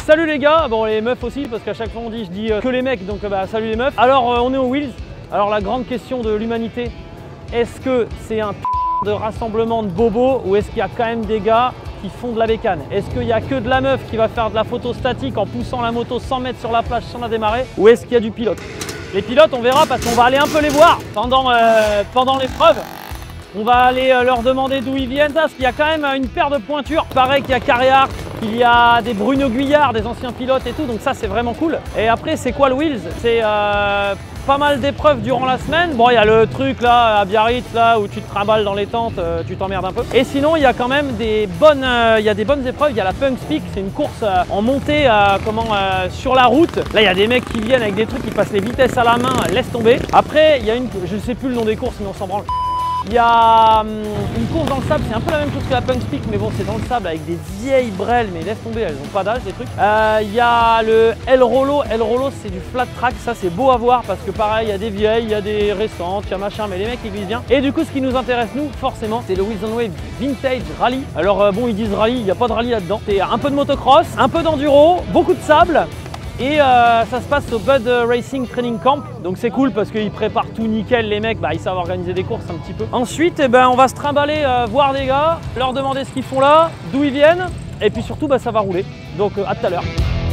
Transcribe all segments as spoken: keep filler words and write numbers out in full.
salut les gars, bon les meufs aussi parce qu'à chaque fois on dit je dis euh, que les mecs donc euh, bah salut les meufs. Alors euh, on est au Wheels. Alors la grande question de l'humanité, est-ce que c'est un p de rassemblement de bobos ou est-ce qu'il y a quand même des gars qui font de la bécane? Est-ce qu'il n'y a que de la meuf qui va faire de la photo statique en poussant la moto cent mètres sur la plage sans la démarrer? Ou est-ce qu'il y a du pilote? Les pilotes on verra parce qu'on va aller un peu les voir pendant, euh, pendant l'épreuve. On va aller euh, leur demander d'où ils viennent, parce qu'il y a quand même une paire de pointures. Pareil qu'il y a Carrière, qu'il y a des Bruno Guyard, des anciens pilotes et tout, donc ça c'est vraiment cool. Et après c'est quoi le Wheels? C'est euh, pas mal d'épreuves durant la semaine. Bon, il y a le truc là à Biarritz là où tu te trimbales dans les tentes, euh, tu t'emmerdes un peu. Et sinon il y a quand même des bonnes, euh, il y a des bonnes épreuves. Il y a la Punks Peak, c'est une course euh, en montée euh, comment, euh, sur la route. Là il y a des mecs qui viennent avec des trucs qui passent les vitesses à la main, laisse tomber. Après il y a une, je ne sais plus le nom des courses mais on s'en branle. Il y a hum, une course dans le sable, c'est un peu la même chose que la Punks Peak, mais bon c'est dans le sable avec des vieilles brelles, mais laisse tomber, elles n'ont pas d'âge des trucs. Euh, il y a le El Rolo, El Rolo c'est du flat track, ça c'est beau à voir parce que pareil il y a des vieilles, il y a des récentes, il y a machin, mais les mecs ils glissent bien. Et du coup ce qui nous intéresse nous forcément c'est le Wheels on Wave Vintage Rally. Alors euh, bon ils disent rallye, il n'y a pas de rallye là-dedans. C'est un peu de motocross, un peu d'enduro, beaucoup de sable. Et euh, ça se passe au Bud Racing Training Camp, donc c'est cool parce qu'ils préparent tout nickel, les mecs, bah, ils savent organiser des courses un petit peu. Ensuite, eh ben, on va se trimballer euh, voir des gars, leur demander ce qu'ils font là, d'où ils viennent, et puis surtout bah, ça va rouler. Donc euh, à tout à l'heure.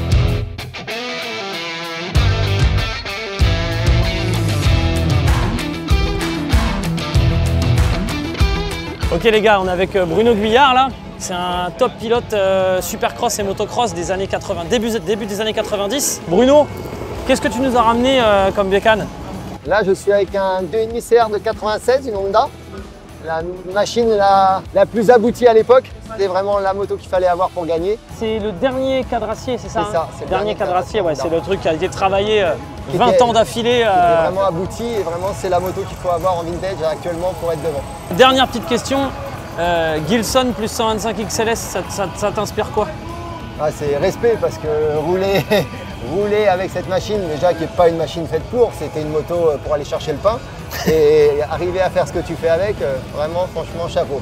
Ok les gars, on est avec Bruno Guyard là. C'est un top pilote euh, supercross et motocross des années quatre-vingts, début, début des années quatre-vingt-dix. Bruno, qu'est-ce que tu nous as ramené euh, comme bécane? Là, je suis avec un deux virgule cinq C R de quatre-vingt-seize, une Honda. La machine la, la plus aboutie à l'époque. C'était vraiment la moto qu'il fallait avoir pour gagner. C'est le dernier cadrassier, c'est ça? C'est ça, c'est le dernier, dernier cadrassier, ouais, c'est le truc qui a été travaillé euh, vingt était, ans d'affilée. Euh... Qui était vraiment abouti et vraiment c'est la moto qu'il faut avoir en vintage actuellement pour être devant. Dernière petite question. Euh, Gilson plus cent vingt-cinq X L S, ça, ça, ça t'inspire quoi? Ah, c'est respect parce que rouler, rouler avec cette machine, déjà qui n'est pas une machine faite pour, c'était une moto pour aller chercher le pain. Et arriver à faire ce que tu fais avec, vraiment franchement chapeau.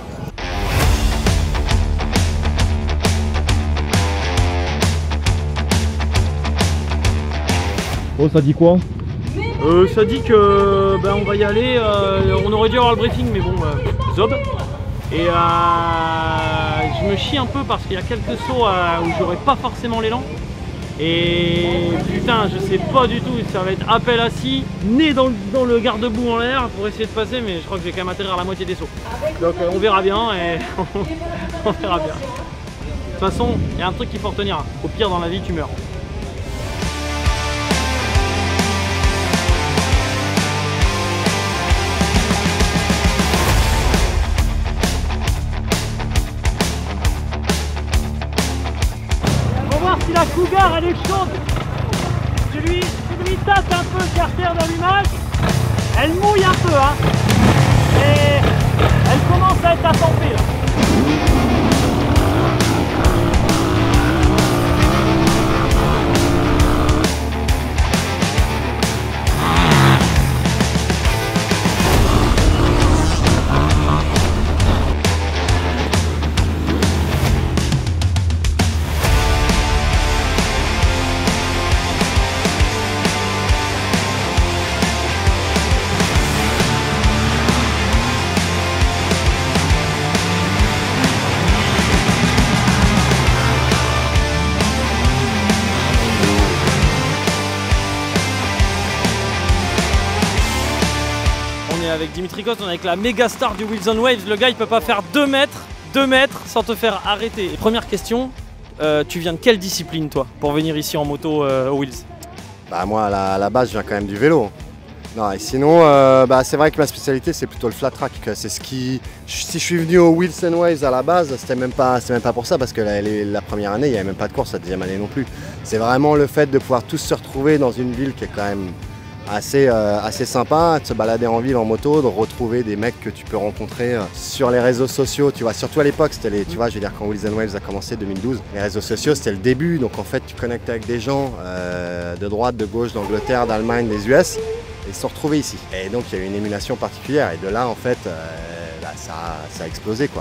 Oh, ça dit quoi? euh, Ça dit que ben, on va y aller, euh, on aurait dû avoir le briefing mais bon, euh, zob. Et euh, je me chie un peu parce qu'il y a quelques sauts euh, où j'aurais pas forcément l'élan. Et putain, je sais pas du tout, ça va être appel assis, nez dans le, dans le garde-boue en l'air pour essayer de passer, mais je crois que je vais quand même atterrir à la moitié des sauts. Donc euh, on verra bien et on verra bien. De toute façon, il y a un truc qu'il faut retenir, au pire dans la vie tu meurs. Si la Cougar elle est chaude, je lui, je lui tâte un peu le carter d'allumage, elle mouille un peu hein, et elle commence à être assampée là. Avec Dimitri Coste, on est avec la méga star du Wheels on Waves. Le gars il peut pas faire deux mètres, deux mètres sans te faire arrêter. Et première question, euh, tu viens de quelle discipline toi pour venir ici en moto euh, au Wheels? Bah moi à la, à la base je viens quand même du vélo. Non, et sinon euh, bah, c'est vrai que ma spécialité c'est plutôt le flat track. C'est ce qui. Si je suis venu au Wheels on Waves à la base, c'était même pas, même pas pour ça parce que la, la première année il n'y avait même pas de course, la deuxième année non plus. C'est vraiment le fait de pouvoir tous se retrouver dans une ville qui est quand même assez, euh, assez sympa, de se balader en ville en moto, de retrouver des mecs que tu peux rencontrer euh, sur les réseaux sociaux, tu vois, surtout à l'époque, c'était les, tu vois, je veux dire quand Wheels on Waves a commencé deux mille douze, les réseaux sociaux c'était le début, donc en fait tu connectes avec des gens euh, de droite, de gauche, d'Angleterre, d'Allemagne, des U S, et ils se sont retrouvés ici. Et donc il y a eu une émulation particulière, et de là en fait, euh, là, ça, ça a explosé quoi.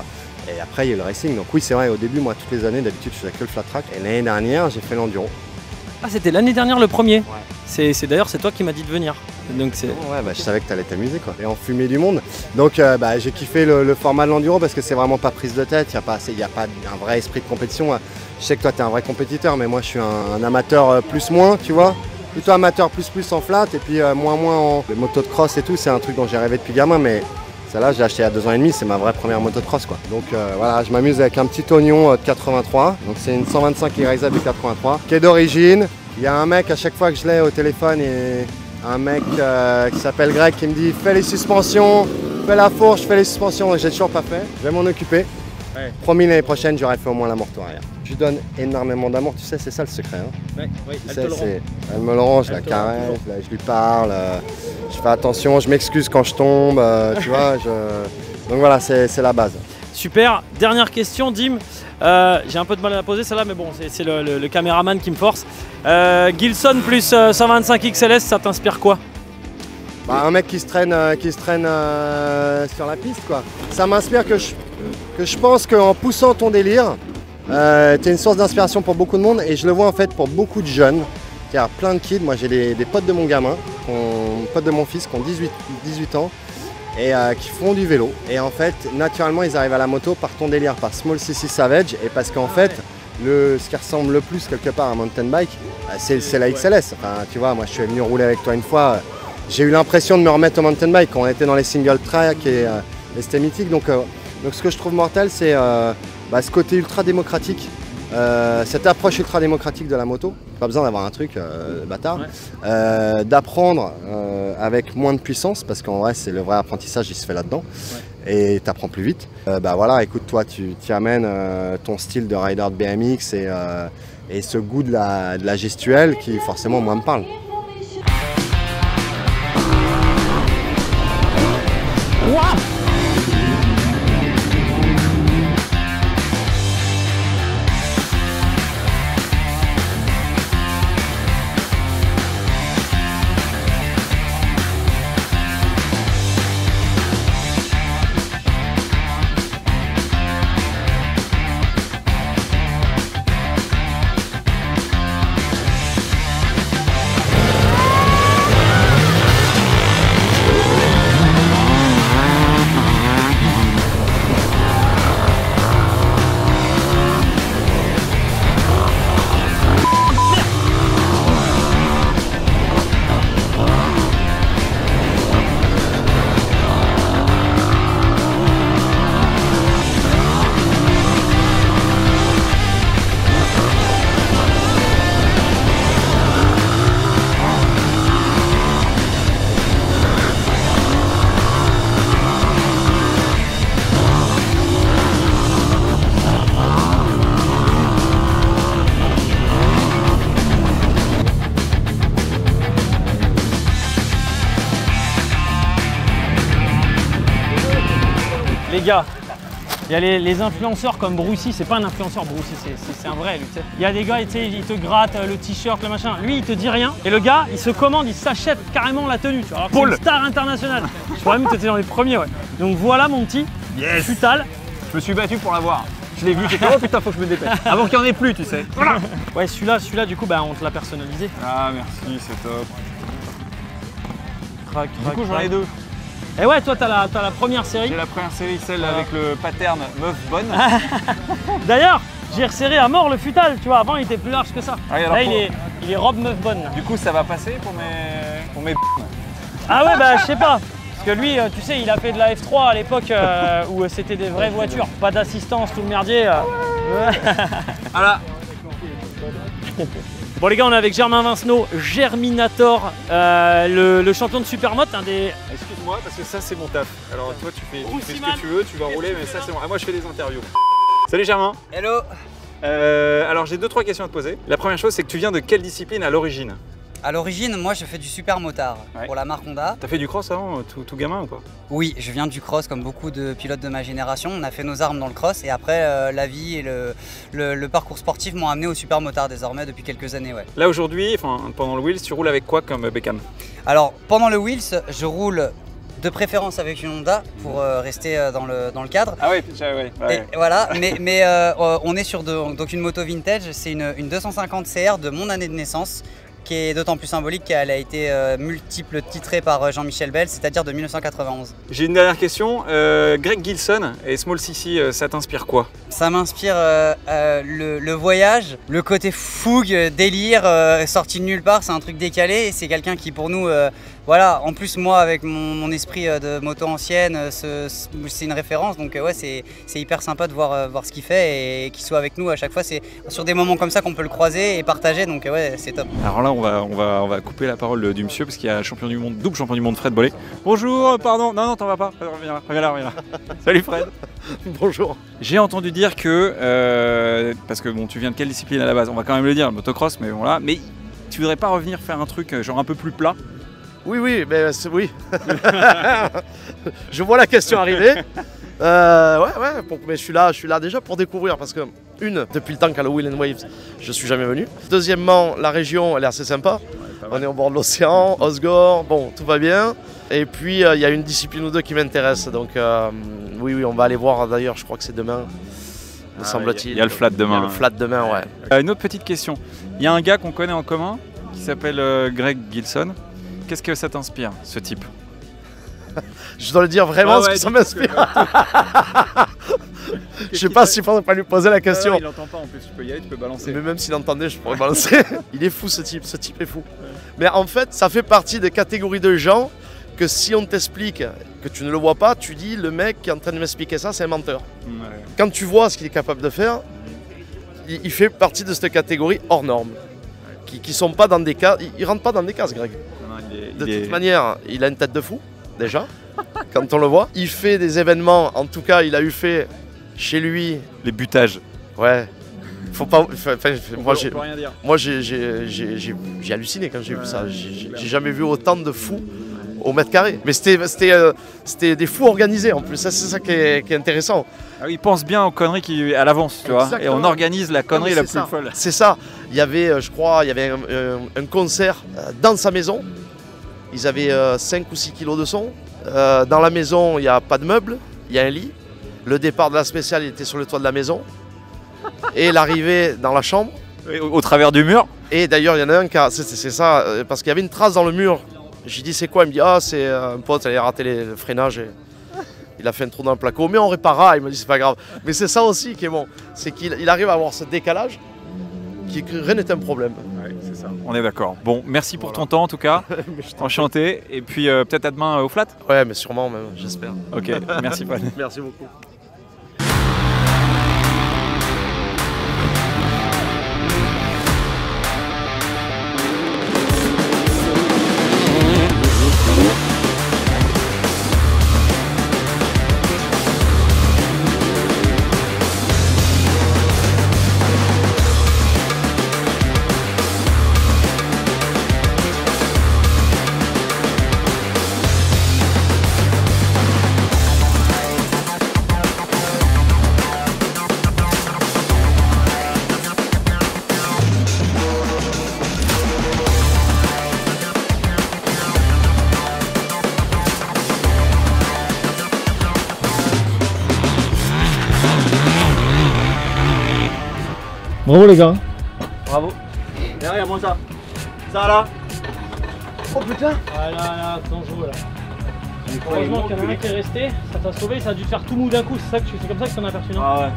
Et après, il y a eu le racing. Donc oui, c'est vrai, au début, moi, toutes les années, d'habitude, je faisais que le flat track. Et l'année dernière, j'ai fait l'enduro. Ah, c'était l'année dernière le premier. Ouais. C'est d'ailleurs, c'est toi qui m'as dit de venir. Donc c'est. Ouais, bah, je savais que tu allais t'amuser, quoi. Et en fumée du monde. Donc euh, bah, j'ai kiffé le, le format de l'enduro parce que c'est vraiment pas prise de tête. Il n'y a, pas, y a pas un vrai esprit de compétition. Je sais que toi, tu es un vrai compétiteur, mais moi, je suis un, un amateur plus-moins, tu vois. Plutôt amateur plus-plus en flat et puis euh, moins-moins en les motos de cross et tout. C'est un truc dont j'ai rêvé depuis gamin, mais celle-là, j'ai acheté il y a deux ans et demi. C'est ma vraie première moto de cross, quoi. Donc euh, voilà, je m'amuse avec un petit oignon de quatre-vingt-trois. Donc c'est une cent vingt-cinq Eraser du quatre-vingt-trois qui est d'origine. Il y a un mec, à chaque fois que je l'ai au téléphone, et un mec euh, qui s'appelle Greg qui me dit fais les suspensions, fais la fourche, fais les suspensions. Et j'ai toujours pas fait. Je vais m'en occuper. Ouais. Promis, l'année prochaine, j'aurai fait au moins la morteau arrière. Je lui donne énormément d'amour, tu sais, c'est ça le secret. Hein. Ouais, oui, tu elle, sais, te le rend. Elle me le rend, je elle la caresse, je, je lui parle, euh, je fais attention, je m'excuse quand je tombe, euh, tu vois. Je... Donc voilà, c'est la base. Super. Dernière question, Dim. Euh, J'ai un peu de mal à la poser celle-là, mais bon, c'est le, le, le caméraman qui me force. Euh, Gilson plus euh, cent vingt-cinq X L S, ça t'inspire quoi? Bah, un mec qui se traîne, euh, qui se traîne euh, sur la piste, quoi. Ça m'inspire que je, que je pense qu'en poussant ton délire, euh, tu es une source d'inspiration pour beaucoup de monde et je le vois en fait pour beaucoup de jeunes. Il y a plein de kids, moi j'ai des, des potes de mon gamin, qui ont, potes de mon fils qui ont dix-huit ans et euh, qui font du vélo. Et en fait, naturellement, ils arrivent à la moto par ton délire, par Small C C Savage et parce qu'en fait, le, ce qui ressemble le plus quelque part à un mountain bike, c'est la X L S. Enfin, tu vois, moi je suis venu rouler avec toi une fois. J'ai eu l'impression de me remettre au mountain bike quand on était dans les single track et euh, c'était mythique. Donc, euh, donc ce que je trouve mortel, c'est euh, bah, ce côté ultra démocratique, euh, cette approche ultra démocratique de la moto. Pas besoin d'avoir un truc euh, bâtard, ouais. euh, d'apprendre euh, avec moins de puissance parce qu'en vrai, c'est le vrai apprentissage, il se fait là-dedans. Ouais. Et tu apprends plus vite. Euh, bah voilà, écoute, toi, tu, tu amènes euh, ton style de rider de B M X et, euh, et ce goût de la, de la gestuelle qui forcément moi me parle. Wow. Les gars, il y a les, les influenceurs comme Brucey, c'est pas un influenceur Brucey, c'est un vrai lui, tu sais. Il y a des gars, tu sais, ils te grattent le t-shirt, le machin. Lui, il te dit rien. Et le gars, il se commande, il s'achète carrément la tenue, tu vois. Alors que c'est une star internationale. Je crois même que tu étais dans les premiers, ouais. Donc voilà mon petit yes. Futal. Je me suis battu pour l'avoir. Je l'ai vu, j'ai fait oh putain, faut que je me dépêche. Avant qu'il n'y en ait plus, tu sais. Voilà. Ouais, celui-là, celui-là, du coup, bah, on te l'a personnalisé. Ah merci, c'est top. Crac, du crac, coup, j'en ai deux. Et ouais, toi, t'as la, t'as la première série. J'ai la première série, celle voilà. avec le pattern meuf bonne. D'ailleurs, j'ai resserré à mort le futal, tu vois. Avant, il était plus large que ça. Ah, là, il, est, il est robe meuf bonne. Là. Du coup, ça va passer pour mes, pour mes. Ah ouais, bah je sais pas. Parce que lui, tu sais, il a fait de la F trois à l'époque euh, où c'était des vraies voitures. Pas d'assistance, tout le merdier. Euh. Voilà. Bon les gars, on est avec Germain Vincenot, Germinator, euh, le, le champion de Supermoto, un des... Excuse-moi, parce que ça c'est mon taf. Alors toi tu fais, tu fais ce que tu veux, tu vas rouler, mais ça c'est bon. Ah, moi je fais des interviews. Salut Germain. Hello. euh, Alors j'ai deux trois questions à te poser. La première chose, c'est que tu viens de quelle discipline à l'origine? À l'origine, moi je fais du super motard ouais. pour la marque Honda. T'as fait du cross avant, tout, tout gamin ou pas? Oui, je viens du cross comme beaucoup de pilotes de ma génération. On a fait nos armes dans le cross et après euh, la vie et le, le, le parcours sportif m'ont amené au super motard désormais depuis quelques années. Ouais. Là aujourd'hui, enfin, pendant le Wheels, tu roules avec quoi comme bécane? Alors pendant le Wheels, je roule de préférence avec une Honda pour euh, rester euh, dans, le, dans le cadre. Ah ouais, ouais, ouais. Et voilà, mais, mais euh, on est sur de, donc une moto vintage, c'est une, une deux cent cinquante C R de mon année de naissance, qui est d'autant plus symbolique qu'elle a été euh, multiple titrée par Jean-Michel Bell, c'est-à-dire de mille neuf cent quatre-vingt-onze. J'ai une dernière question. Euh, Greg Gilson et Small C C, euh, ça t'inspire quoi? Ça m'inspire euh, euh, le, le voyage, le côté fougue, délire, euh, sorti de nulle part, c'est un truc décalé. C'est quelqu'un qui pour nous, euh, voilà, en plus moi avec mon, mon esprit de moto ancienne, c'est une référence. Donc ouais, c'est hyper sympa de voir, euh, voir ce qu'il fait et qu'il soit avec nous à chaque fois. C'est sur des moments comme ça qu'on peut le croiser et partager, donc ouais, c'est top. Alors là, on va, on, va, on va couper la parole du monsieur parce qu'il y a champion du monde, double champion du monde Fred Bollet. Bonjour, pardon, non, non, t'en vas pas, reviens là, reviens là, reviens là. Salut Fred. Bonjour. J'ai entendu dire que, euh, parce que bon, tu viens de quelle discipline à la base? On va quand même le dire, le motocross, mais voilà. Mais tu voudrais pas revenir faire un truc genre un peu plus plat? Oui, oui, mais oui. Je vois la question arriver. Euh, ouais, ouais, pour, mais je suis là, je suis là déjà pour découvrir parce que, une, depuis le temps qu'à le Wheel and Waves, je suis jamais venu. Deuxièmement, la région, elle est assez sympa. On est au bord de l'océan, Osgore, bon, tout va bien. Et puis, il euh, y a une discipline ou deux qui m'intéresse. Donc, euh, oui, oui, on va aller voir d'ailleurs, je crois que c'est demain, me ah, semble-t-il. Il y a le flat demain. Il y a le flat demain, ouais. Euh, une autre petite question. Il y a un gars qu'on connaît en commun qui s'appelle euh, Greg Gilson. Qu'est-ce que ça t'inspire, ce type? Je dois le dire vraiment, ouais, ouais, ce que ça m'inspire. Je sais pas s'il faudrait pas lui poser la question. Ouais, ouais, il entend pas en plus, tu peux y aller, tu peux balancer. Mais même s'il entendait, je pourrais balancer. Il est fou ce type, ce type est fou. Ouais. Mais en fait, ça fait partie des catégories de gens que si on t'explique que tu ne le vois pas, tu dis le mec qui est en train de m'expliquer ça, c'est un menteur. Ouais. Quand tu vois ce qu'il est capable de faire, il, il fait partie de cette catégorie hors norme. Ouais. Qui, qui sont pas dans des cases, il, il rentre pas dans des cases, Greg. Non, il est, de il toute est... manière, il a une tête de fou, déjà, quand on le voit. Il fait des événements, en tout cas, il a eu fait chez lui. Les butages. Ouais. Faut pas. Enfin, moi, j'ai, moi, j'ai halluciné quand j'ai ouais, vu ça. J'ai jamais vu autant de fous au mètre carré. Mais c'était euh, des fous organisés en plus. C'est ça qui est, qui est intéressant. Ah oui, ils pensent bien aux conneries qui à l'avance, tu vois. Et on organise la connerie non, la plus ça. folle. C'est ça. Il y avait, je crois, il y avait un, un, un concert dans sa maison. Ils avaient euh, cinq ou six kilos de son. Euh, dans la maison, il n'y a pas de meubles, il y a un lit. Le départ de la spéciale, il était sur le toit de la maison. Et l'arrivée dans la chambre. Et au, au travers du mur. Et d'ailleurs, il y en a un qui a. C'est ça, parce qu'il y avait une trace dans le mur. J'ai dit, c'est quoi? Il me dit, ah, c'est un pote, il a raté les, le freinage. Et il a fait un trou dans le placo. Mais on réparera. Il m'a dit, c'est pas grave. Mais c'est ça aussi qui est bon. C'est qu'il il arrive à avoir ce décalage qui rien n'est un problème. Ouais, c'est ça. On est d'accord. Bon, merci pour voilà. ton temps en tout cas. Enchanté. Et puis euh, peut-être à demain euh, au flat. Ouais, mais sûrement même, j'espère. Ok, merci Paul. Merci beaucoup. Bravo les gars. Bravo. Derrière moi ça. Ça là. Oh putain. Ah là là, dangereux là. Heureusement qu'il y en a un qui est resté, ça t'a sauvé, ça a dû te faire tout mou d'un coup, c'est comme ça que tu t'en as aperçu, non? Ah ouais.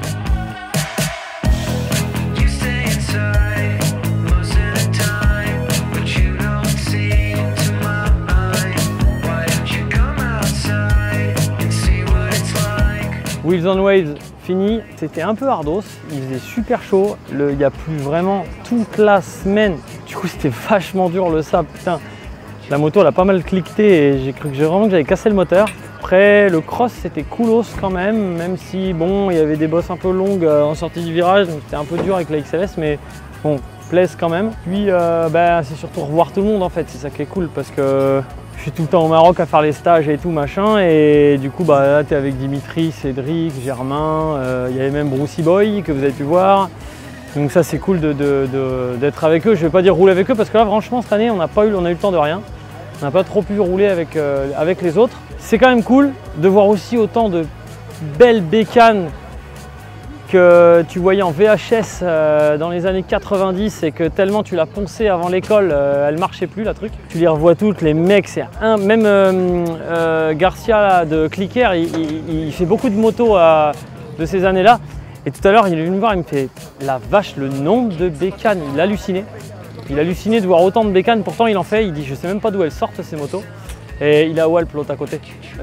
Wheels on Waves fini, c'était un peu ardos, il faisait super chaud, le, il n'y a plus vraiment toute la semaine, du coup c'était vachement dur le sable, putain. La moto elle a pas mal cliqueté et j'ai cru que j'ai vraiment que j'avais cassé le moteur. Après le cross c'était coolos quand même, même si bon il y avait des bosses un peu longues euh, en sortie du virage, donc c'était un peu dur avec la X L S, mais bon, plaise quand même. Puis euh, bah, c'est surtout revoir tout le monde en fait, c'est ça qui est cool parce que je suis tout le temps au Maroc à faire les stages et tout machin, et du coup bah là t'es avec Dimitri, Cédric, Germain, euh, il y avait même Brucey Boy que vous avez pu voir. Donc ça c'est cool d'être de, de, de, avec eux. Je vais pas dire rouler avec eux parce que là franchement cette année on n'a pas eu, on a eu le temps de rien. On n'a pas trop pu rouler avec, euh, avec les autres. c'est quand même cool de voir aussi autant de belles bécanes que tu voyais en V H S euh, dans les années quatre-vingt-dix et que tellement tu l'as poncé avant l'école, euh, elle marchait plus la truc. Tu les revois toutes, les mecs, c'est un... Même euh, euh, Garcia là, de Clicker, il, il, il fait beaucoup de motos euh, de ces années-là. Et tout à l'heure, il est venu me voir, il me fait la vache, le nombre de bécanes, il hallucinait. Il hallucinait de voir autant de bécanes, pourtant il en fait, il dit je sais même pas d'où elles sortent ces motos. Et il a Walp l'autre à côté.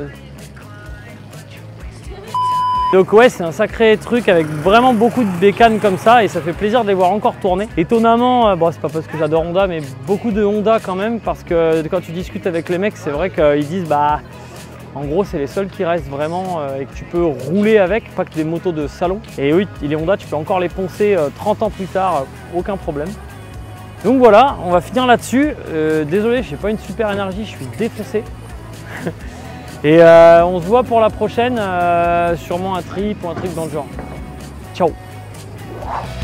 Donc ouais, c'est un sacré truc avec vraiment beaucoup de bécanes comme ça et ça fait plaisir de les voir encore tourner. Étonnamment, bon c'est pas parce que j'adore Honda, mais beaucoup de Honda quand même, parce que quand tu discutes avec les mecs, c'est vrai qu'ils disent bah en gros c'est les seuls qui restent vraiment euh, et que tu peux rouler avec, pas que des motos de salon. Et oui, les Honda, tu peux encore les poncer euh, trente ans plus tard, euh, aucun problème. Donc voilà, on va finir là-dessus. Euh, désolé, j'ai pas une super énergie, je suis défoncé. Et euh, on se voit pour la prochaine, euh, sûrement un trip ou un truc dans le genre. Ciao!